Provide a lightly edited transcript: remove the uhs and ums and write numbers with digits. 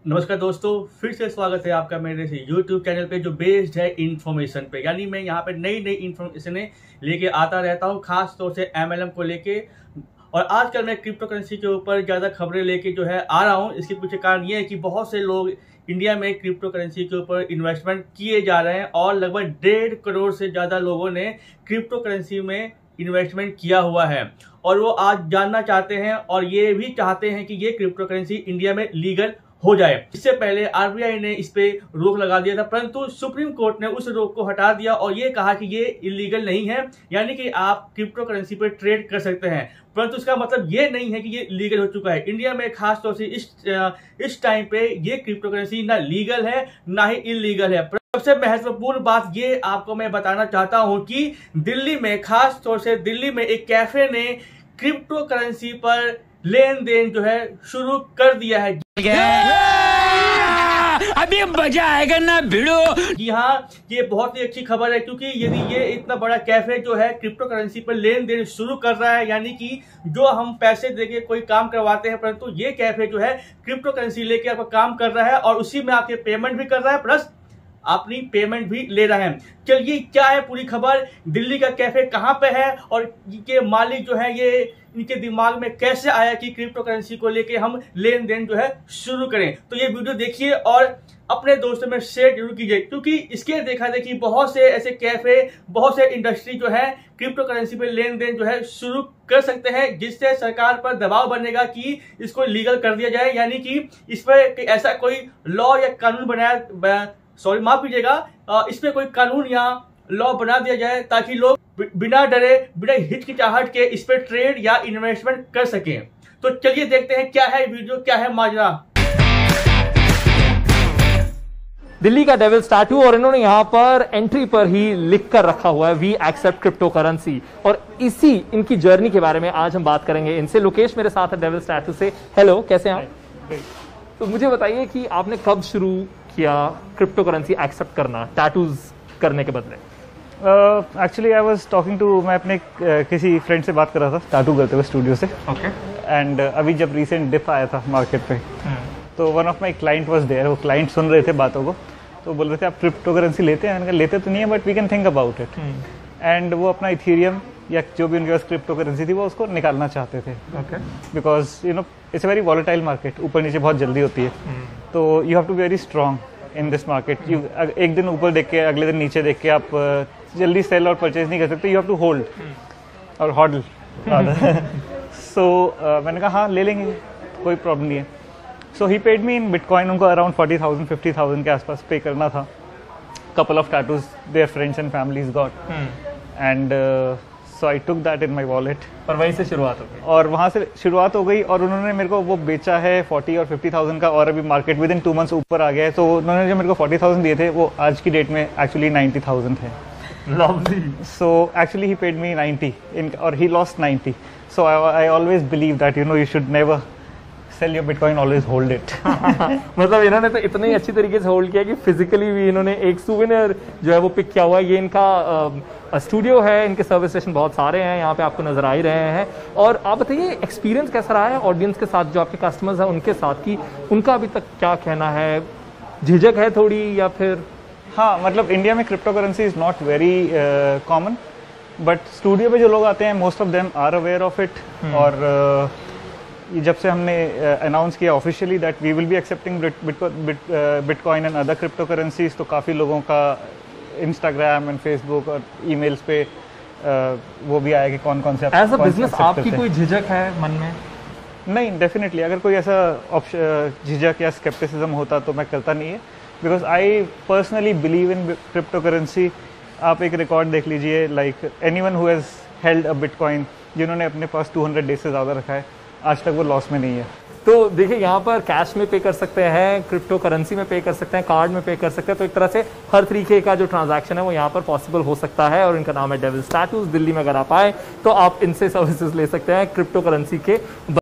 नमस्कार दोस्तों, फिर से स्वागत है आपका मेरे से YouTube चैनल पे जो बेस्ड है इन्फॉर्मेशन पे। यानी मैं यहाँ पे नई नई इन्फॉर्मेशन लेके आता रहता हूँ, खास तौर से MLM को लेके। और आजकल मैं क्रिप्टो करेंसी के ऊपर ज़्यादा खबरें लेके जो है आ रहा हूँ। इसके पीछे कारण ये है कि बहुत से लोग इंडिया में क्रिप्टो करेंसी के ऊपर इन्वेस्टमेंट किए जा रहे हैं और लगभग 1.5 करोड़ से ज़्यादा लोगों ने क्रिप्टो करेंसी में इन्वेस्टमेंट किया हुआ है। और वो आज जानना चाहते हैं और ये भी चाहते हैं कि ये क्रिप्टो करेंसी इंडिया में लीगल हो जाए। इससे पहले RBI ने इस पे रोक लगा दिया था, परंतु सुप्रीम कोर्ट ने उस रोक को हटा दिया और ये कहा कि ये इलीगल नहीं है, यानी कि आप क्रिप्टो करेंसी पे ट्रेड कर सकते हैं। परंतु इसका मतलब ये नहीं है कि ये लीगल हो चुका है। इंडिया में खास तौर से इस टाइम पे ये क्रिप्टो करेंसी ना लीगल है ना ही इलीगल है। सबसे महत्वपूर्ण बात ये आपको मैं बताना चाहता हूं कि दिल्ली में, खास तौर से दिल्ली में एक कैफे ने क्रिप्टो करेंसी पर लेन देन जो है शुरू कर दिया है। अभी मजा आएगा ना भिड़ो। जी हाँ, ये बहुत ही अच्छी खबर है, क्योंकि यदि ये इतना बड़ा कैफे जो है क्रिप्टो करेंसी पर लेन देन शुरू कर रहा है, यानी कि जो हम पैसे देके कोई काम करवाते हैं, परंतु ये कैफे जो है क्रिप्टो करेंसी लेके आपका काम कर रहा है और उसी में आपके पेमेंट भी कर रहा है, प्लस अपनी पेमेंट भी ले रहा है। चलिए, क्या है पूरी खबर, दिल्ली का कैफे कहां पे है और इनके मालिक जो है ये इनके दिमाग में कैसे आया कि क्रिप्टो करेंसी को लेके हम लेन देन जो है शुरू करें। तो ये वीडियो देखिए और अपने दोस्तों में शेयर जरूर कीजिए, क्योंकि इसके देखा देखी बहुत से ऐसे कैफे, बहुत से इंडस्ट्री जो है क्रिप्टो करेंसी पे लेन देन जो है शुरू कर सकते हैं, जिससे सरकार पर दबाव बनेगा कि इसको लीगल कर दिया जाए। यानी कि इस पर ऐसा कोई लॉ या कानून माफ कीजिएगा, इस पे कोई कानून या लॉ बना दिया जाए ताकि लोग बिना डरे, बिना हिचकिचाहट के इस पे ट्रेड या इन्वेस्टमेंट कर सकें। तो चलिए देखते हैं क्या है वीडियो, क्या है माजरा। दिल्ली का डेविल्स टैटू, और इन्होंने यहाँ पर एंट्री पर ही लिख कर रखा हुआ है वी एक्सेप्ट क्रिप्टो करेंसी। और इसी इनकी जर्नी के बारे में आज हम बात करेंगे इनसे। लोकेश मेरे साथ है डेविल्स टैटू से। हेलो, कैसे हैं आप? तो मुझे बताइए कि आपने कब शुरू किया क्रिप्टो करेंसी एक्सेप्ट करना टैटूज करने के बदले? Actually I was talking to, मैं अपने किसी फ्रेंड से बात कर रहा था टैटू करते हुए स्टूडियो से। ओके। एंड अभी जब रिसेंट डिप आया था मार्केट पे, तो one of my client was there. वो क्लाइंट सुन रहे थे बातों को, तो बोल रहे थे आप क्रिप्टो करेंसी लेते हैं? मैंने कहा लेते तो नहीं है, but we can think about it. And वो अपना इथेरियम या जो भी उनके पास क्रिप्टो करेंसी थी वो उसको निकालना चाहते थे। Okay. Because you know it's a very volatile market, ऊपर नीचे बहुत जल्दी होती है। तो you have to be very strong in this market. You एक दिन ऊपर देख के अगले दिन नीचे देख के आप जल्दी सेल और परचेज नहीं कर सकते। यू हैव टू होल्ड और हॉडल। सो मैंने कहा हाँ ले लेंगे, कोई प्रॉब्लम नहीं है। So he paid me in bitcoin. उनको अराउंड 40,000 50,000 के आसपास पे करना था। Couple of tattoos their friends and families got, and so I took that in my wallet. और वहीं से शुरुआत हो गई, और वहाँ से शुरुआत हो गई। और उन्होंने मेरे को वो बेचा है 40 और 50,000 का, और अभी मार्केट विद इन 2 months ऊपर आ गया है। तो उन्होंने जो मेरे को 40,000 दिए थे वो आज की डेट में एक्चुअली 90,000 थे। Lovely. So actually he paid me 90 or he lost 90. So I always believe that you should never sell your Bitcoin, always hold it. मतलब इन्होंने तो इतने अच्छी तरीके से होल्ड किया कि फिजिकली भी इन्होंने एक सुवेनियर जो है वो पिक किया हुआ है। ये इनका स्टूडियो है, इनके सर्विस स्टेशन बहुत सारे हैं यहाँ पे आपको नजर आ ही रहे हैं। और आप बताइए एक्सपीरियंस कैसा रहा है ऑडियंस के साथ, जो आपके कस्टमर्स हैं उनके साथ, कि उनका अभी तक क्या कहना है? झिझक है थोड़ी या फिर? हाँ, मतलब इंडिया में cryptocurrency is not very common, but studio पे जो लोग आते हैं most of them are aware of it. और जब से हमने अनाउंस किया officially that we will be accepting bitcoin and other cryptocurrencies, तो काफ़ी लोगों का इंस्टाग्राम एंड फेसबुक और ईमेल्स पे वो भी आया कि कौन कौन से एज अ बिजनेस आपकी कोई झिझक है मन में? नहीं, डेफिनेटली अगर कोई ऐसा झिझक या स्केप्टिसिज्म होता तो मैं करता नहीं है। Because I personally believe in cryptocurrency. आप एक रिकॉर्ड देख लीजिए, like anyone who has held a bitcoin, जिन्होंने अपने पास 200 डेज से ज़्यादा रखा है, आज तक वो लॉस में नहीं है। तो देखिए, यहाँ पर कैश में पे कर सकते हैं, क्रिप्टो करेंसी में पे कर सकते हैं, कार्ड में पे कर सकते हैं। तो एक तरह से हर तरीके का जो ट्रांजैक्शन है वो यहाँ पर पॉसिबल हो सकता है। और इनका नाम है डेविल्स टैटूज। दिल्ली में अगर आप आए तो आप इनसे सर्विसेज ले सकते हैं क्रिप्टो करेंसी के।